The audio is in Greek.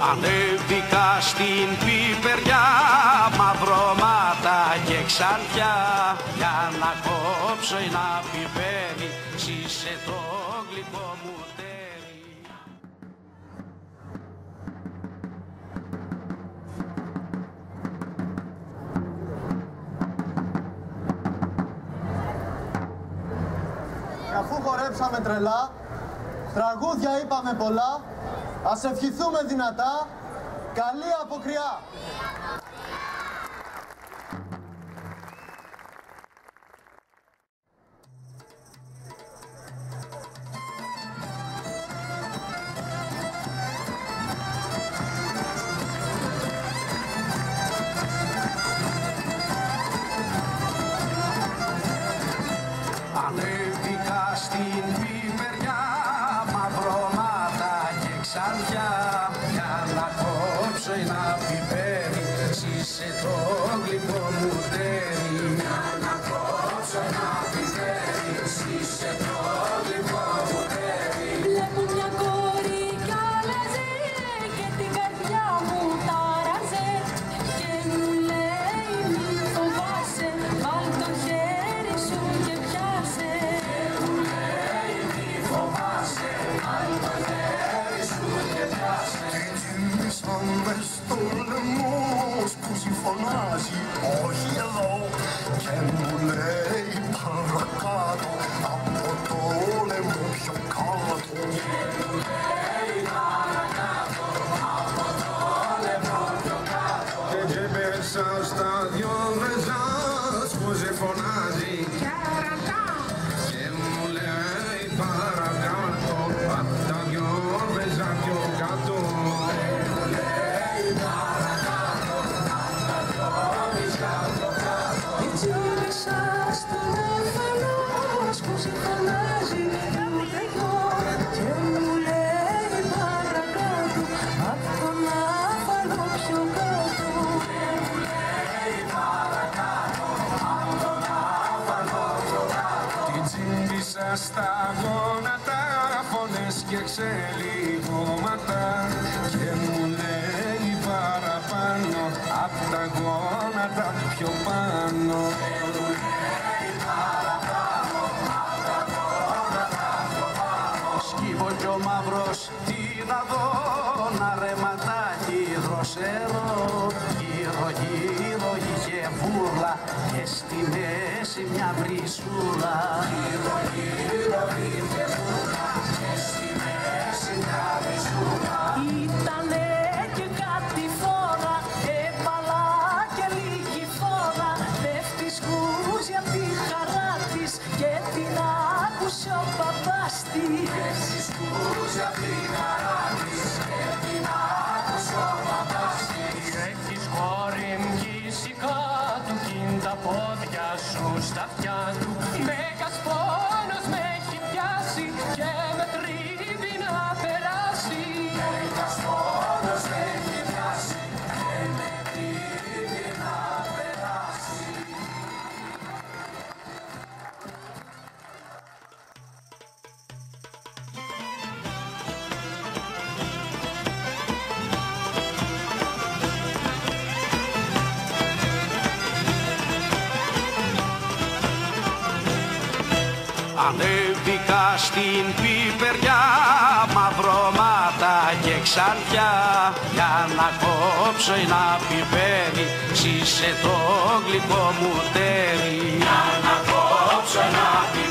Ανέβηκα στην πιπεριά, μαυρώματα και ξανθιά, για να κόψω ένα πιπέρι, ζήσε το γλυκό μου τέρι. Αφού χορέψαμε τρελά, τραγούδια είπαμε πολλά, ας ευχηθούμε δυνατά, καλή αποκριά. Ανέβηκα στην πιπεριά, μαυρώματα και ξανθιά, για να κόψω ένα πιπέρι, ζήσε το γλυκό μου τέρι. Για να κόψω ένα πιπέρι, ζήσε το γλυκό μου τέρι. Βλέπω μια κόρη κι άλλαζε και την καρδιά μου τάραζε και μου λέει μη φοβάσαι, βάλ το χέρι σου και πιάσε. Και μου λέει μη φοβάσαι, βάλ το χέρι σου και πιάσε. Και γύρισα μες στο λαιμό, σκούζει φωνάζει όχι εδώ και μου λέει παρακάτω από το λαιμό πιο κάτω. Και μου λέει παρακάτω, από το λαιμό πιο κάτω. Και μέσα στα δυο βεζά σκούζει φωνάζει και μου λέει παρακάτω απ' τα δυο βεζά πιο κάτω. Έτσι μέσα στον αφανό σκούζει φωνάζει κάπου τρέχω και μου λέει παρακάτω απ' τον άφανο πιο κάτω. Και μου λέει παρακάτω απ' τον άφανο πιο κάτω. Την τσίμπησα στα γόνατα, φωνές και ξελιγώματα και μου λέει παραπάνω απ' τα γόνατα πιο πάνω. Σκύβω κι ο μαύρος τι να δω, να ρεματάκι δροσερό, γύρω γύρω είχε βούρλα και στη μέση μια βρυσούλα. Γύρω γύρω είχε βούρλα και στη μέση μια βρυσούλα. Ήτανε και κάτι φόρα, έπαλα και λίγη φόρα, πέφτει σκούζει απ' τη χαρά της και την άκουσε ο παπάς της. Πέφτει σκούζει απ' τη χαρά της και την άκουσε ο παπάς της. Έχεις κόρη μ' κάτω κι είναι τα πόδια σου στα αυτιά του. Μέγας πόνος με έχει πιάσει και με τρίβει να περάσει. Μέγας πόνος με έχει πιάσει και με τρίβει να περάσει. Ανέβηκα στην πιπεριά, μαυρώματα και ξανθιά, για να κόψω ένα πιπέρι, ζήσε το γλυκό μου τέρι. Για να κόψω ένα πιπέρι,